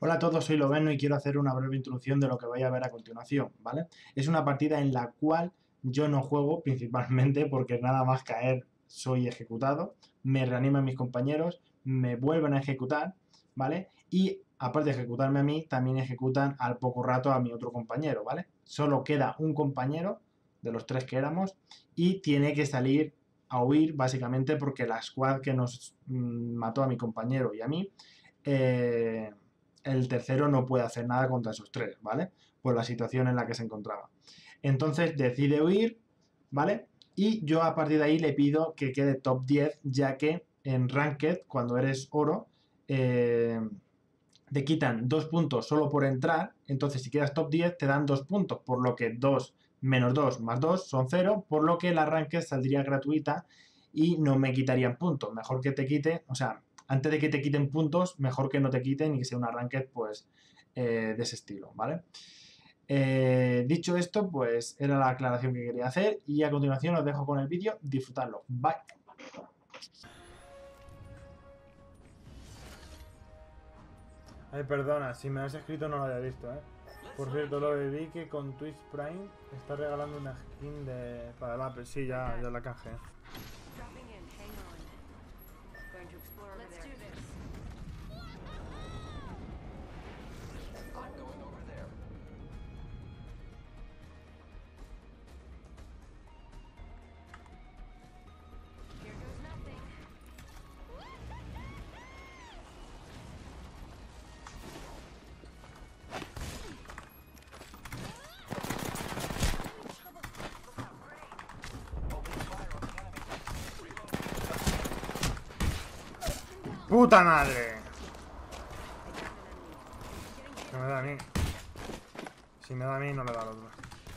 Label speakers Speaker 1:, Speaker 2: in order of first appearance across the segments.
Speaker 1: Hola a todos, soy Loveno y quiero hacer una breve introducción de lo que vais a ver a continuación, ¿vale? Es una partida en la cual yo no juego principalmente porque nada más caer soy ejecutado, me reaniman mis compañeros, me vuelven a ejecutar, ¿vale? Y aparte de ejecutarme a mí, también ejecutan al poco rato a mi otro compañero, ¿vale? Solo queda un compañero de los tres que éramos y tiene que salir a huir básicamente porque la squad que nos mató a mi compañero y a mí el tercero no puede hacer nada contra esos tres, ¿vale? Por la situación en la que se encontraba. Entonces decide huir, ¿vale? Y yo a partir de ahí le pido que quede top 10, ya que en Ranked, cuando eres oro, te quitan 2 puntos solo por entrar. Entonces, si quedas top 10, te dan 2 puntos, por lo que 2 menos 2 más 2 son 0, por lo que la Ranked saldría gratuita y no me quitarían puntos. Mejor que te quite, o sea, antes de que te quiten puntos, mejor que no te quiten y que sea una ranked, pues, de ese estilo, ¿vale? Dicho esto, pues era la aclaración que quería hacer y a continuación os dejo con el vídeo, disfrutadlo. Bye. Ay, perdona, si me has escrito no lo había visto, ¿eh? Por cierto, lo vi que con Twitch Prime está regalando una skin de para el Apple. Sí, ya la canjeé. ¡Puta madre! No me da a mí. Si me da a mí, no le da al otro.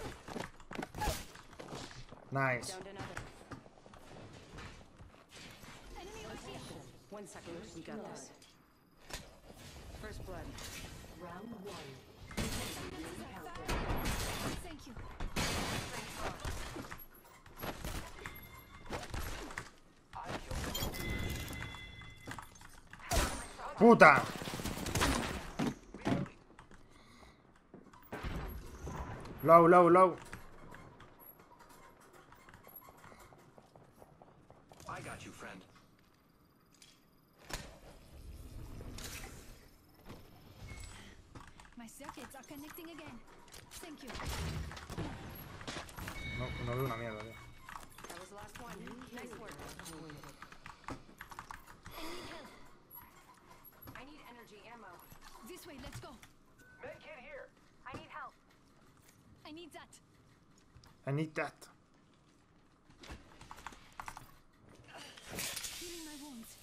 Speaker 1: Nice.
Speaker 2: One second, we got this. First blood. Round one. Thank you.
Speaker 1: ¡Puta! Low, low, low.
Speaker 3: I got you, friend.
Speaker 2: My circuits are connecting again. Thank you.
Speaker 1: No veo una mierda, tío.
Speaker 2: That was the last one. Nice work. I need help. I need energy ammo. This way, let's go.
Speaker 3: Medkit here.
Speaker 2: I need help. I need that.
Speaker 1: I need that.
Speaker 2: Healing my wounds.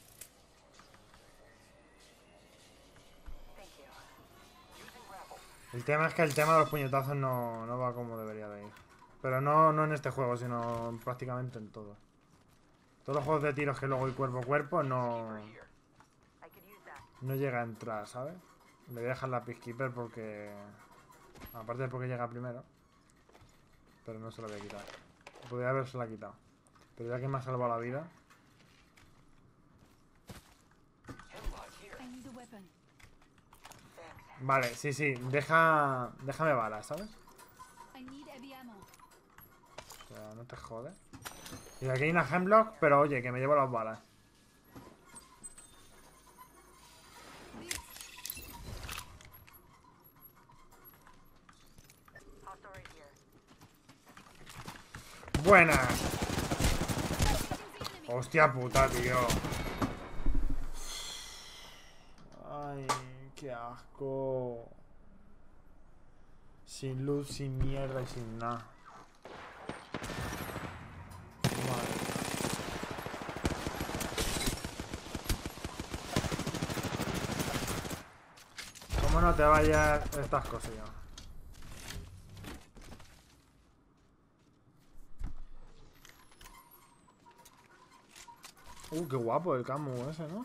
Speaker 3: Thank you. Using grapple.
Speaker 1: El tema es que el tema de los puñetazos no va como debería de ir. Pero no en este juego, sino prácticamente en todo. Todos los juegos de tiros que luego hay cuerpo a cuerpo no
Speaker 3: Here. I could use that.
Speaker 1: llega a entrar, ¿sabes? Le voy a dejar la Peacekeeper porque... Aparte de porque llega primero. Pero no se lo voy a quitar. Podría haberse la quitado. Pero ya que me ha salvado la vida...
Speaker 3: Hemlock here.
Speaker 2: I need a weapon.
Speaker 1: Vale, sí, déjame balas, ¿sabes?
Speaker 2: I need heavy ammo.
Speaker 1: O sea, no te jodes. Y aquí hay una Hemlock, pero oye, que me llevo las balas.
Speaker 3: Hostile right here.
Speaker 1: ¡Buena! Hostia puta, tío. Ay, qué asco. Sin luz, sin mierda y sin nada. Madre. ¿Cómo no te vayas estas cosillas? Qué guapo el camo ese, ¿no?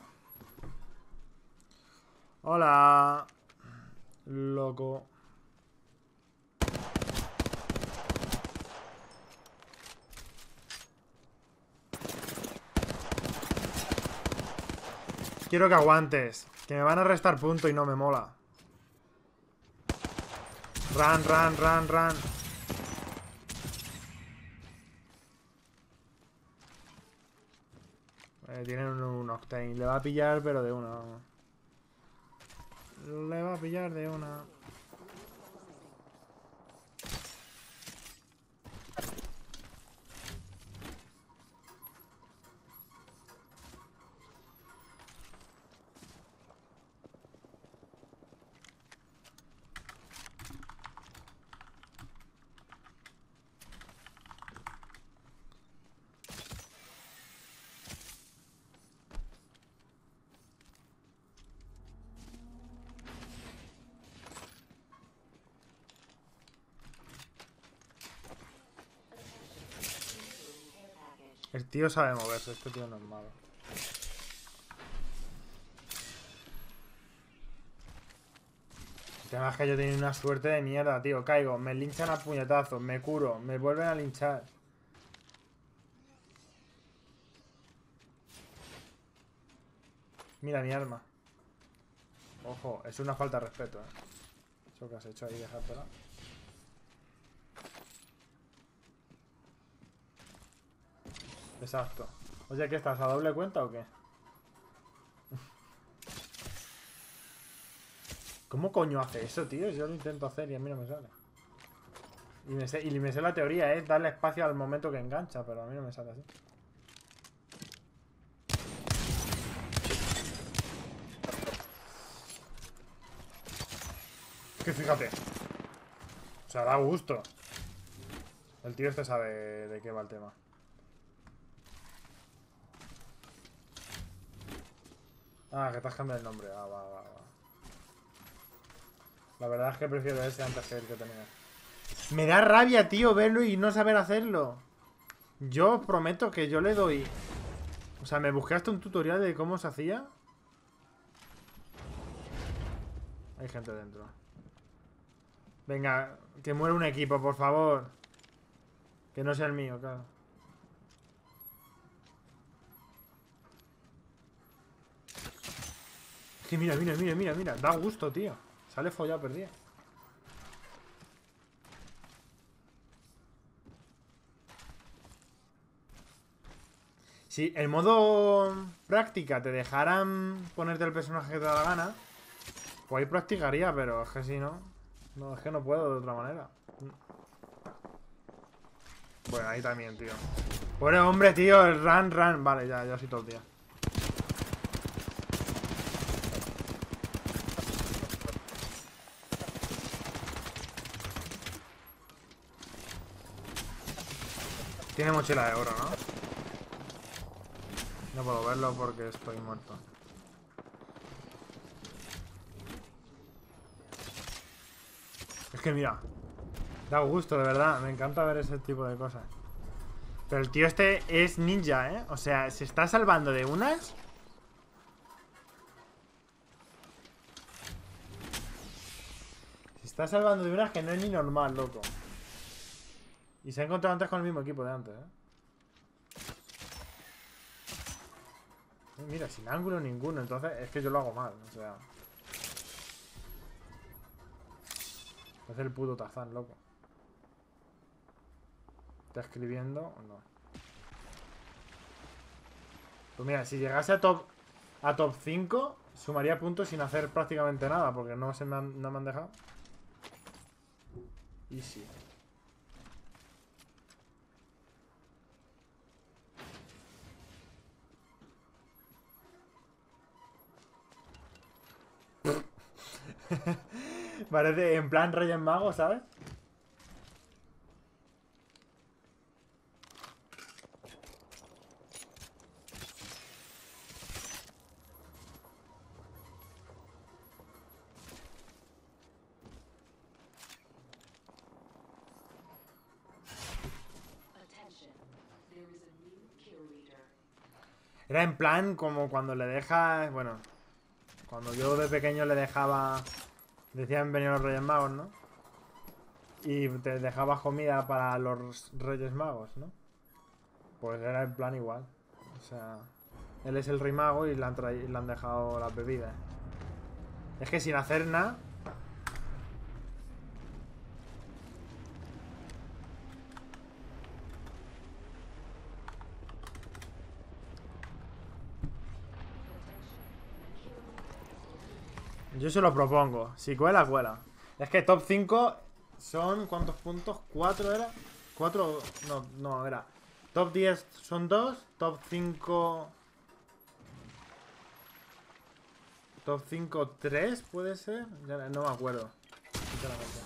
Speaker 1: Hola. Loco. Quiero que aguantes. Que me van a restar punto y no me mola.
Speaker 4: Run, run, run, run. Tienen un Octane. Le va a pillar, pero de una. Vamos. Le va a pillar de una. El tío sabe moverse, este tío no es malo. El tema es que yo tengo una suerte de mierda, tío. Caigo, me linchan a puñetazos, me curo, me vuelven a linchar. Mira mi arma. Ojo, es una falta de respeto, Eso que has hecho ahí, dejártela. Exacto. Oye, ¿qué estás? ¿A doble cuenta o qué? ¿Cómo coño hace eso, tío? Yo lo intento hacer y a mí no me sale. Y me sé la teoría, darle espacio al momento que engancha, pero a mí no me sale así. Que fíjate. O sea, da gusto. El tío este sabe de qué va el tema. Ah, que te has cambiado el nombre. Ah, va. La verdad es que prefiero ese antes que el que tenía. Me da rabia, tío, verlo y no saber hacerlo. Yo os prometo que yo le doy... O sea, me busqué hasta un tutorial de cómo se hacía. Hay gente dentro. Venga, que muera un equipo, por favor. Que no sea el mío, claro. Es que mira. Da gusto, tío. Sale follado perdida. Si el modo práctica te dejaran ponerte el personaje que te da la gana, pues ahí practicaría, pero es que si no... No, es que no puedo de otra manera. Bueno, ahí también, tío. Pobre hombre, tío, el run. Vale, ya sí todo el día. Tiene mochila de oro, ¿no? No puedo verlo porque estoy muerto. Es que mira, da gusto, de verdad. Me encanta ver ese tipo de cosas. Pero el tío este es ninja, ¿eh? O sea, se está salvando de unas... Se está salvando de unas que no es ni normal, loco. Y se ha encontrado antes con el mismo equipo de antes, Mira, sin ángulo ninguno. Entonces es que yo lo hago mal, o sea... Es el puto Tarzán, loco. ¿Está escribiendo o no? Pues mira, si llegase a top 5, sumaría puntos sin hacer prácticamente nada, porque no me han dejado. Easy. Parece en plan Reyes Magos, ¿sabes? Era en plan como cuando le dejas... Bueno, cuando yo de pequeño le dejaba... Decían venir los Reyes Magos, ¿no? Y te dejabas comida para los Reyes Magos, ¿no? Pues era en plan igual. O sea, él es el Rey Mago y le han dejado las bebidas. Es que sin hacer nada... Yo se lo propongo. Si cuela, cuela. Es que top 5 son... ¿Cuántos puntos? ¿4 era? ¿4? No, no, era. Top 10 son 2. Top 5... Top 5, 3, ¿puede ser? Ya no me acuerdo. Sinceramente.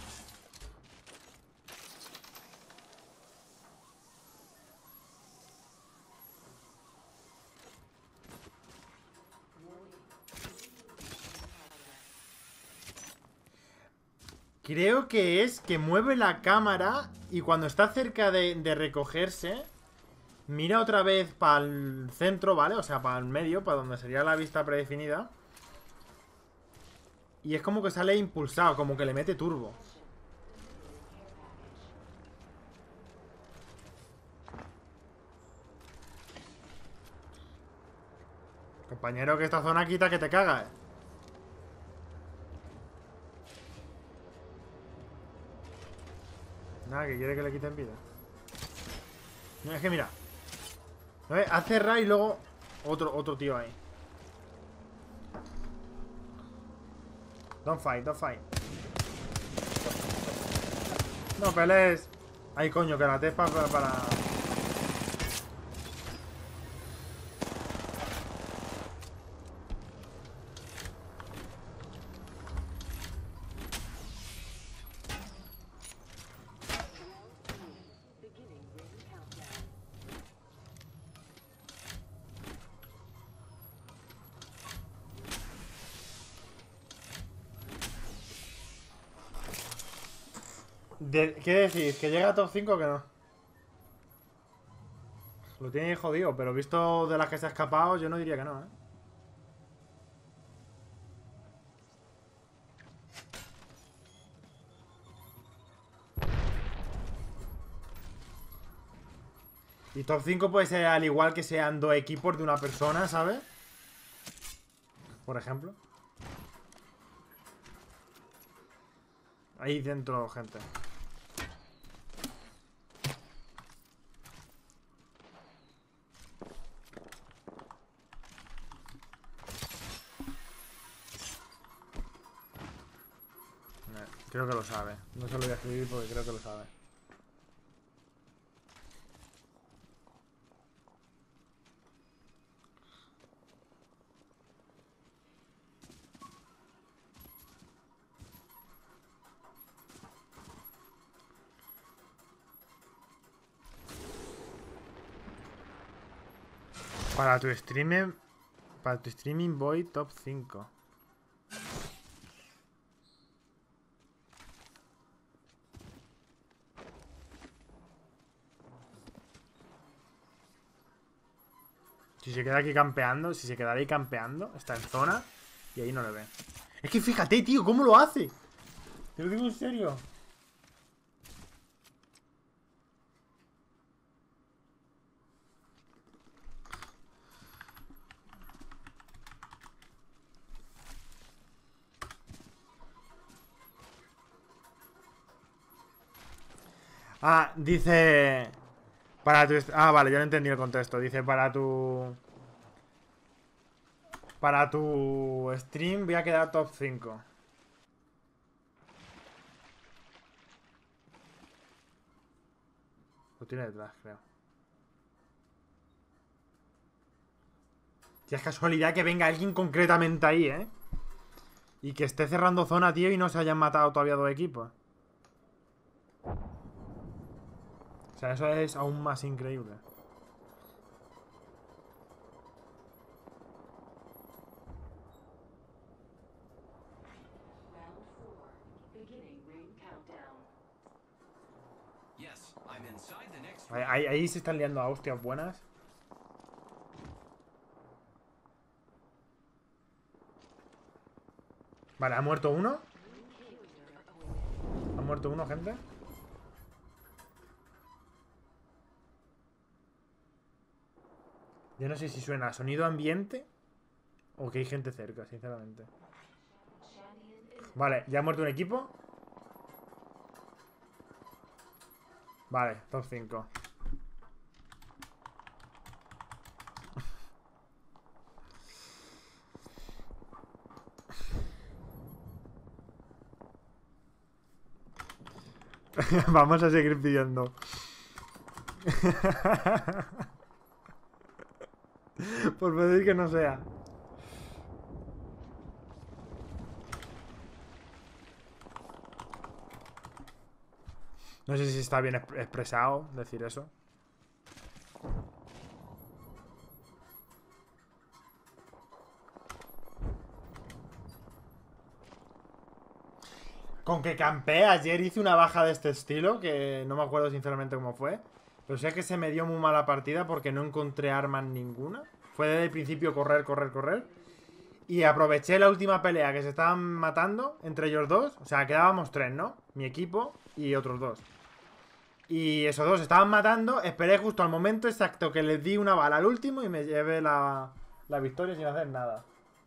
Speaker 4: Creo que es que mueve la cámara y cuando está cerca de recogerse, mira otra vez para el centro, ¿vale? O sea, para el medio, para donde sería la vista predefinida. Y es como que sale impulsado, como que le mete turbo. Compañero, que esta zona quita que te cagas. Nada, que quiere que le quiten vida. No, es que mira. Hace cerrar y luego otro tío ahí. Don't fight, don't fight. No pelees. Ay, coño, que la tepa para... ¿Qué decís? ¿Que llega a top 5 o que no? Lo tiene jodido, pero visto de las que se ha escapado, yo no diría que no, ¿eh? Y top 5 puede ser al igual que sean 2 equipos de una persona, ¿sabes? Por ejemplo. Ahí dentro, gente. Creo que lo sabe. No se lo voy a escribir porque creo que lo sabe. Para tu streaming voy top 5. Si se queda aquí campeando, si se quedará ahí campeando, está en zona y ahí no le ve. Es que fíjate, tío, cómo lo hace. Te lo digo en serio. Ah, dice... Para tu... Ah, vale, ya lo entendí el contexto. Dice, para tu stream voy a quedar top 5. Lo tiene detrás, creo. Tía, es casualidad que venga alguien concretamente ahí, ¿eh? Y que esté cerrando zona, tío, y no se hayan matado todavía 2 equipos. O sea, eso es aún más increíble. Ahí se están liando a hostias buenas. Vale, ¿ha muerto uno? ¿Ha muerto uno, gente? Yo no sé si suena sonido ambiente o que hay gente cerca, sinceramente. Vale, ¿ya ha muerto un equipo? Vale, top 5. Vamos a seguir pidiendo. Por pedir que no sea. No sé si está bien expresado decir eso. Con que campé, ayer hice una baja de este estilo, que no me acuerdo sinceramente cómo fue. Pero sé que se me dio muy mala partida porque no encontré armas ninguna. Fue desde el principio correr, correr, correr. Y aproveché la última pelea que se estaban matando entre ellos dos. O sea, quedábamos 3, ¿no? Mi equipo y otros 2. Y esos 2 se estaban matando. Esperé justo al momento exacto que les di una bala al último y me llevé la victoria sin hacer nada.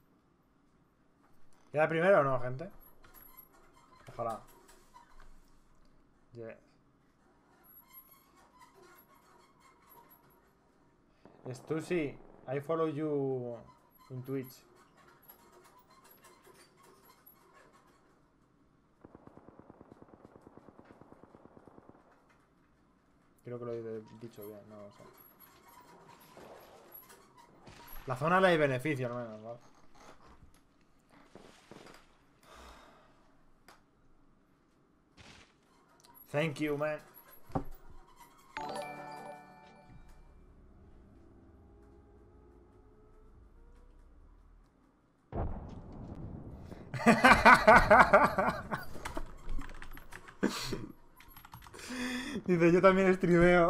Speaker 4: ¿Queda primero o no, gente? Ojalá. Yes. Stussy, I follow you in Twitch. Creo que lo he dicho bien, no lo sé. La zona le hay beneficio, al menos, ¿vale? Thank you, man. Dice, yo también streameo.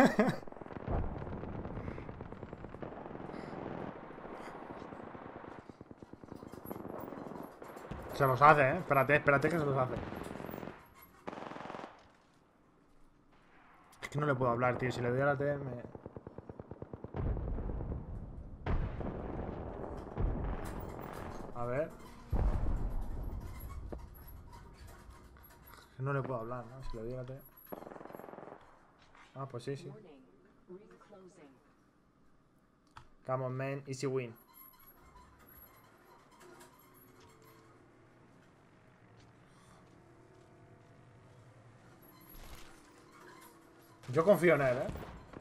Speaker 4: Se los hace, ¿eh? Espérate, espérate que se los hace. Es que no le puedo hablar, tío. Si le doy a la T, me... A ver. Es que no le puedo hablar, ¿no? Si le doy a la T... Ah, pues sí, sí.
Speaker 2: Warning. Ring closing.
Speaker 4: Come on, man. Easy win. Yo confío en él, ¿eh?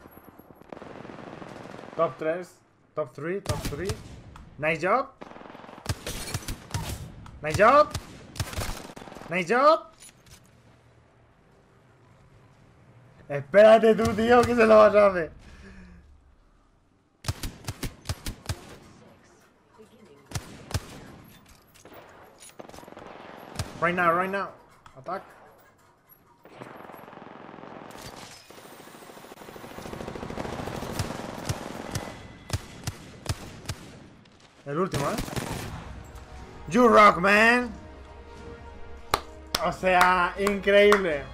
Speaker 4: Top 3. Top 3. Top 3. Nice job. Nice job. Nice job. Espérate tú, tío, que se lo vas a hacer. Right now, right now. Attack. El último, ¿eh? You rock, man. O sea, increíble.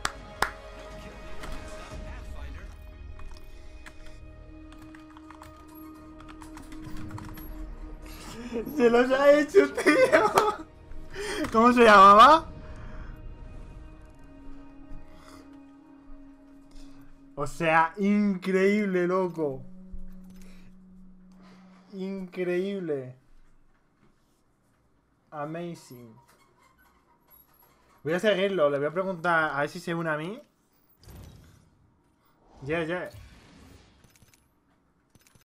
Speaker 4: Se los ha hecho, tío. ¿Cómo se llamaba? O sea, increíble, loco. Increíble. Amazing. Voy a seguirlo, le voy a preguntar a ver si se une a mí. Yeah, yeah.